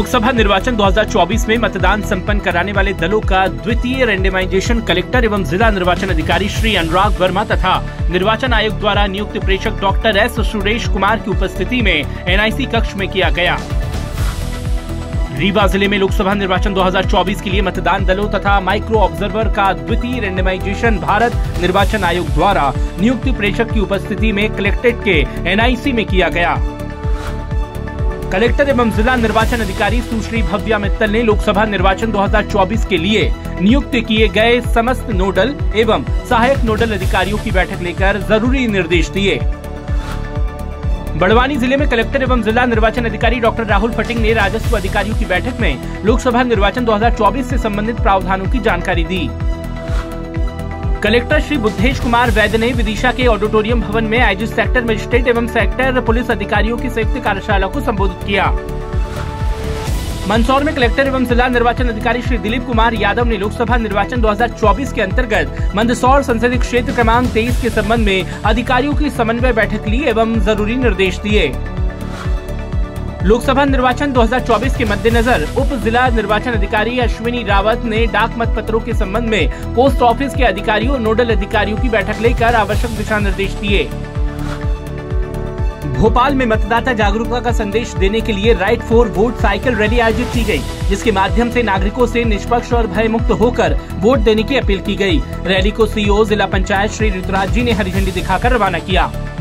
लोकसभा निर्वाचन 2024 में मतदान संपन्न कराने वाले दलों का द्वितीय रैंडमाइजेशन कलेक्टर एवं जिला निर्वाचन अधिकारी श्री अनुराग वर्मा तथा निर्वाचन आयोग द्वारा नियुक्त प्रेक्षक डॉक्टर एस सुरेश कुमार की उपस्थिति में एनआईसी कक्ष में किया गया। रीवा जिले में लोकसभा निर्वाचन 2024 के लिए मतदान दलों तथा माइक्रो ऑब्जर्वर का द्वितीय रैंडमाइजेशन भारत निर्वाचन आयोग द्वारा नियुक्त प्रेक्षक की उपस्थिति में कलेक्ट्रेट के एनआईसी में किया गया। कलेक्टर एवं जिला निर्वाचन अधिकारी सुश्री भव्या मित्तल ने लोकसभा निर्वाचन 2024 के लिए नियुक्त किए गए समस्त नोडल एवं सहायक नोडल अधिकारियों की बैठक लेकर जरूरी निर्देश दिए। बड़वानी जिले में कलेक्टर एवं जिला निर्वाचन अधिकारी डॉक्टर राहुल फटिंग ने राजस्व अधिकारियों की बैठक में लोकसभा निर्वाचन 2024 से संबंधित प्रावधानों की जानकारी दी। कलेक्टर श्री बुद्धेश कुमार वैद्य ने विदिशा के ऑडिटोरियम भवन में आयोजित सेक्टर मजिस्ट्रेट एवं सेक्टर पुलिस अधिकारियों की संयुक्त कार्यशाला को संबोधित किया। मंदसौर में कलेक्टर एवं जिला निर्वाचन अधिकारी श्री दिलीप कुमार यादव ने लोकसभा निर्वाचन 2024 के अंतर्गत मंदसौर संसदीय क्षेत्र क्रमांक 23 के संबंध में अधिकारियों की समन्वय बैठक ली एवं जरूरी निर्देश दिए। लोकसभा निर्वाचन 2024 के मद्देनजर उप जिला निर्वाचन अधिकारी अश्विनी रावत ने डाक मत पत्रों के संबंध में पोस्ट ऑफिस के अधिकारियों और नोडल अधिकारियों की बैठक लेकर आवश्यक दिशा निर्देश दिए। भोपाल में मतदाता जागरूकता का संदेश देने के लिए ride for vote cycle rally आयोजित की गई, जिसके माध्यम से नागरिकों से निष्पक्ष और भय मुक्त होकर वोट देने की अपील की गई। रैली को सीईओ जिला पंचायत श्री ऋतुराज जी ने हरी झंडी दिखाकर रवाना किया।